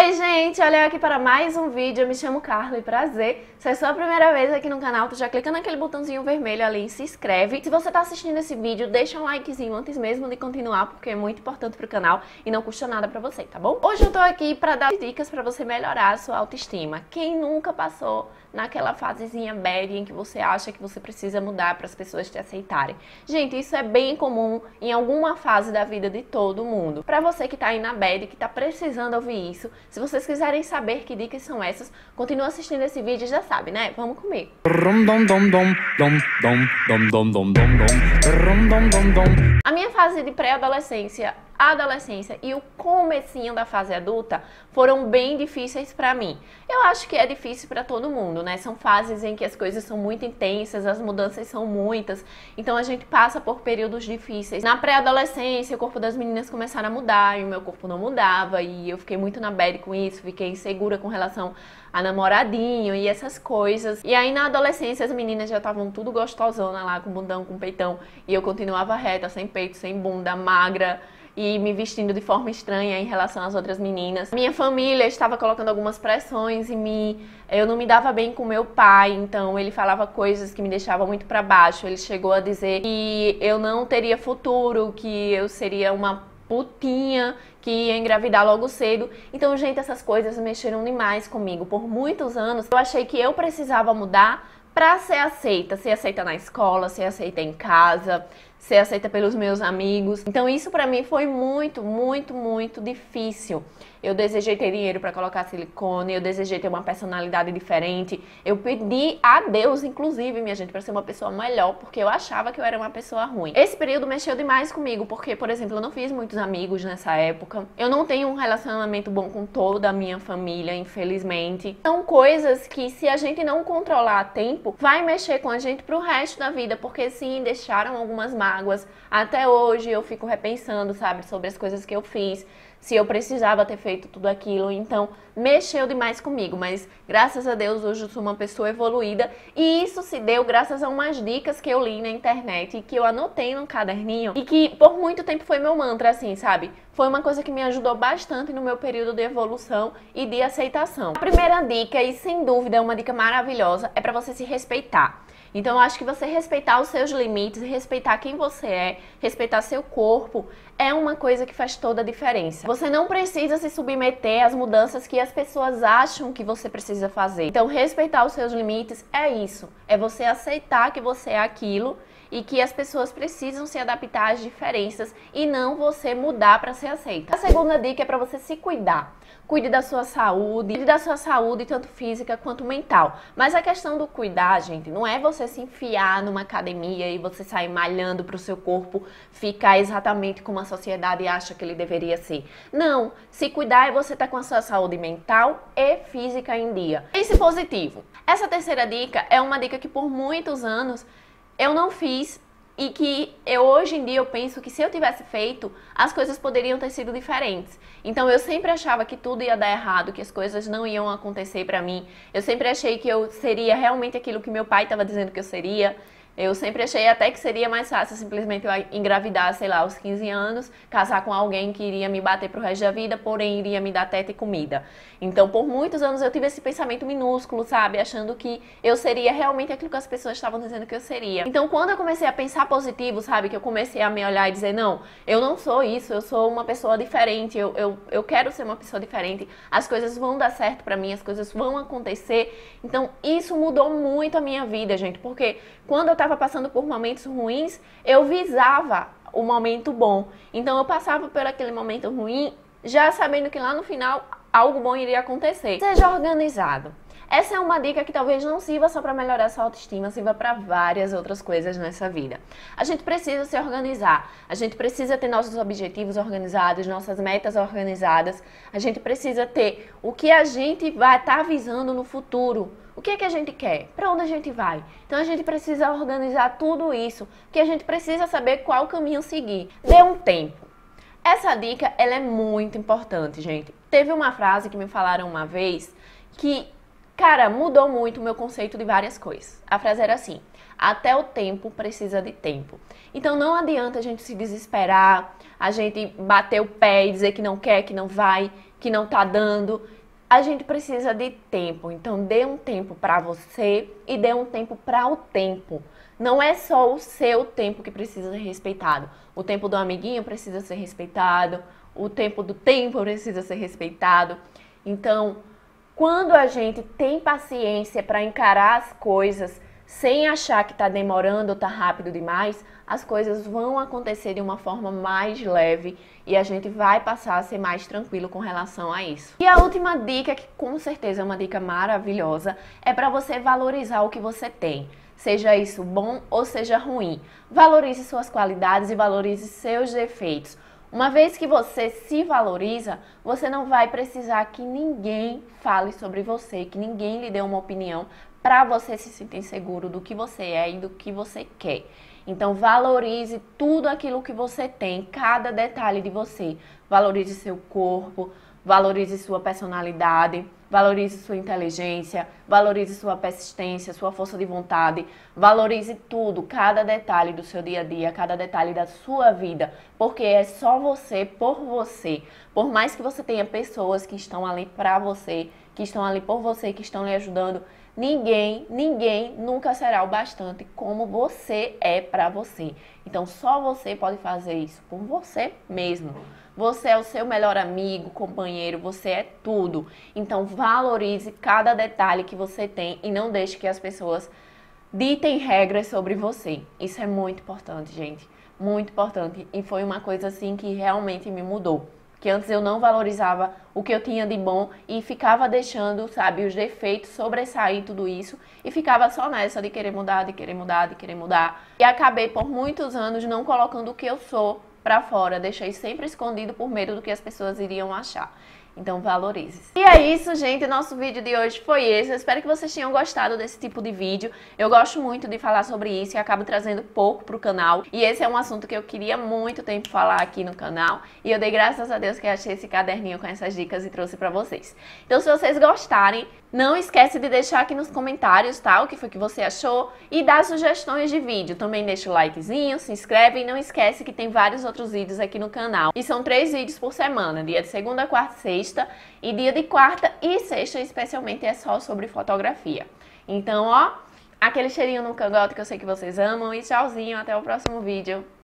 Oi gente, olha eu aqui para mais um vídeo, eu me chamo Carla e prazer. Se é a sua primeira vez aqui no canal, tu já clica naquele botãozinho vermelho ali e se inscreve. Se você tá assistindo esse vídeo, deixa um likezinho antes mesmo de continuar, porque é muito importante pro canal e não custa nada pra você, tá bom? Hoje eu tô aqui pra dar dicas pra você melhorar a sua autoestima. Quem nunca passou naquela fasezinha bad em que você acha que você precisa mudar para as pessoas te aceitarem? Gente, isso é bem comum em alguma fase da vida de todo mundo. Pra você que tá aí na bad, que tá precisando ouvir isso, se vocês quiserem saber que dicas são essas, continua assistindo esse vídeo e já sabe, né? Vamos comigo! A minha fase de pré-adolescência, adolescência e o comecinho da fase adulta foram bem difíceis pra mim. Eu acho que é difícil pra todo mundo, né? São fases em que as coisas são muito intensas, as mudanças são muitas, então a gente passa por períodos difíceis. Na pré-adolescência, o corpo das meninas começaram a mudar e o meu corpo não mudava, e eu fiquei muito na bad com isso, fiquei insegura com relação a namoradinho e essas coisas. E aí na adolescência as meninas já estavam tudo gostosona lá, com bundão, com peitão, e eu continuava reta, sem peito, sem bunda, magra e me vestindo de forma estranha em relação às outras meninas. Minha família estava colocando algumas pressões em mim, eu não me dava bem com meu pai, então ele falava coisas que me deixavam muito pra baixo. Ele chegou a dizer que eu não teria futuro, que eu seria uma putinha, que ia engravidar logo cedo. Então, gente, essas coisas mexeram demais comigo. Por muitos anos, eu achei que eu precisava mudar pra ser aceita na escola, ser aceita em casa, ser aceita pelos meus amigos. Então isso pra mim foi muito difícil. Eu desejei ter dinheiro pra colocar silicone, eu desejei ter uma personalidade diferente. Eu pedi a Deus, inclusive, minha gente, pra ser uma pessoa melhor, porque eu achava que eu era uma pessoa ruim. Esse período mexeu demais comigo, porque, por exemplo, eu não fiz muitos amigos nessa época. Eu não tenho um relacionamento bom com toda a minha família, infelizmente. São coisas que, se a gente não controlar a tempo, vai mexer com a gente pro resto da vida, porque sim, deixaram algumas mágoas. Até hoje eu fico repensando, sabe, sobre as coisas que eu fiz, se eu precisava ter feito tudo aquilo. Então mexeu demais comigo, mas graças a Deus hoje eu sou uma pessoa evoluída, e isso se deu graças a umas dicas que eu li na internet e que eu anotei num caderninho e que por muito tempo foi meu mantra, assim, sabe? Foi uma coisa que me ajudou bastante no meu período de evolução e de aceitação. A primeira dica, e sem dúvida é uma dica maravilhosa, é pra você se respeitar. Então eu acho que você respeitar os seus limites, respeitar quem você é, respeitar seu corpo, é uma coisa que faz toda a diferença. Você não precisa se submeter às mudanças que as pessoas acham que você precisa fazer. Então respeitar os seus limites é isso, é você aceitar que você é aquilo e que as pessoas precisam se adaptar às diferenças e não você mudar para ser aceita. A segunda dica é para você se cuidar. Cuide da sua saúde tanto física quanto mental. Mas a questão do cuidar, gente, não é você se enfiar numa academia e você sair malhando para o seu corpo ficar exatamente como a sociedade acha que ele deveria ser. Não, se cuidar é você estar com a sua saúde mental e física em dia. Pense positivo. Essa terceira dica é uma dica que por muitos anos eu não fiz e que hoje em dia eu penso que se eu tivesse feito, as coisas poderiam ter sido diferentes. Então eu sempre achava que tudo ia dar errado, que as coisas não iam acontecer pra mim. Eu sempre achei que eu seria realmente aquilo que meu pai estava dizendo que eu seria. Eu sempre achei até que seria mais fácil simplesmente eu engravidar, sei lá, aos 15 anos, casar com alguém que iria me bater pro resto da vida, porém iria me dar teta e comida. Então, por muitos anos eu tive esse pensamento minúsculo, sabe? Achando que eu seria realmente aquilo que as pessoas estavam dizendo que eu seria. Então, quando eu comecei a pensar positivo, sabe? Que eu comecei a me olhar e dizer, não, eu não sou isso, eu sou uma pessoa diferente, eu quero ser uma pessoa diferente, as coisas vão dar certo pra mim, as coisas vão acontecer. Então, isso mudou muito a minha vida, gente, porque quando eu estava passando por momentos ruins, eu visava o momento bom. Então eu passava por aquele momento ruim, já sabendo que lá no final algo bom iria acontecer. Seja organizado. Essa é uma dica que talvez não sirva só para melhorar sua autoestima, sirva para várias outras coisas nessa vida. A gente precisa se organizar, a gente precisa ter nossos objetivos organizados, nossas metas organizadas, a gente precisa ter o que a gente vai estar visando no futuro. O que é que a gente quer? Para onde a gente vai? Então a gente precisa organizar tudo isso, porque a gente precisa saber qual caminho seguir. Dê um tempo. Essa dica, ela é muito importante, gente. Teve uma frase que me falaram uma vez que, cara, mudou muito o meu conceito de várias coisas. A frase era assim: até o tempo precisa de tempo. Então não adianta a gente se desesperar, a gente bater o pé e dizer que não quer, que não vai. que não tá dando. A gente precisa de tempo, então dê um tempo para você e dê um tempo para o tempo. Não é só o seu tempo que precisa ser respeitado. O tempo do amiguinho precisa ser respeitado, o tempo do tempo precisa ser respeitado. Então, quando a gente tem paciência para encarar as coisas sem achar que está demorando ou está rápido demais, as coisas vão acontecer de uma forma mais leve e a gente vai passar a ser mais tranquilo com relação a isso. E a última dica, que com certeza é uma dica maravilhosa, é para você valorizar o que você tem. Seja isso bom ou seja ruim. Valorize suas qualidades e valorize seus defeitos. Uma vez que você se valoriza, você não vai precisar que ninguém fale sobre você, que ninguém lhe dê uma opinião para você se sentir seguro do que você é e do que você quer. Então valorize tudo aquilo que você tem, cada detalhe de você. Valorize seu corpo, valorize sua personalidade, valorize sua inteligência, valorize sua persistência, sua força de vontade, valorize tudo, cada detalhe do seu dia a dia, cada detalhe da sua vida, porque é só você, por você. Por mais que você tenha pessoas que estão ali pra você, que estão ali por você, que estão lhe ajudando, ninguém nunca será o bastante como você é pra você. Então só você pode fazer isso por você mesmo. Você é o seu melhor amigo, companheiro, você é tudo. Então valorize cada detalhe que você tem e não deixe que as pessoas ditem regras sobre você. Isso é muito importante, gente. Muito importante. E foi uma coisa assim que realmente me mudou. Que antes eu não valorizava o que eu tinha de bom e ficava deixando, sabe, os defeitos sobressair tudo isso e ficava só nessa de querer mudar, de querer mudar, de querer mudar. E acabei por muitos anos não colocando o que eu sou pra fora, deixei sempre escondido por medo do que as pessoas iriam achar. Então valorize. E é isso, gente, nosso vídeo de hoje foi esse. Eu espero que vocês tenham gostado desse tipo de vídeo. Eu gosto muito de falar sobre isso e acabo trazendo pouco pro canal. E esse é um assunto que eu queria muito tempo falar aqui no canal. E eu dei graças a Deus que achei esse caderninho com essas dicas e trouxe pra vocês. Então se vocês gostarem, não esquece de deixar aqui nos comentários, tá? O que foi que você achou e dar sugestões de vídeo. Também deixa o likezinho, se inscreve e não esquece que tem vários outros vídeos aqui no canal. E são 3 vídeos por semana, dia de segunda, quarta e sexta. E dia de quarta e sexta, especialmente, é só sobre fotografia. Então, ó, aquele cheirinho no cangote que eu sei que vocês amam. E tchauzinho, até o próximo vídeo.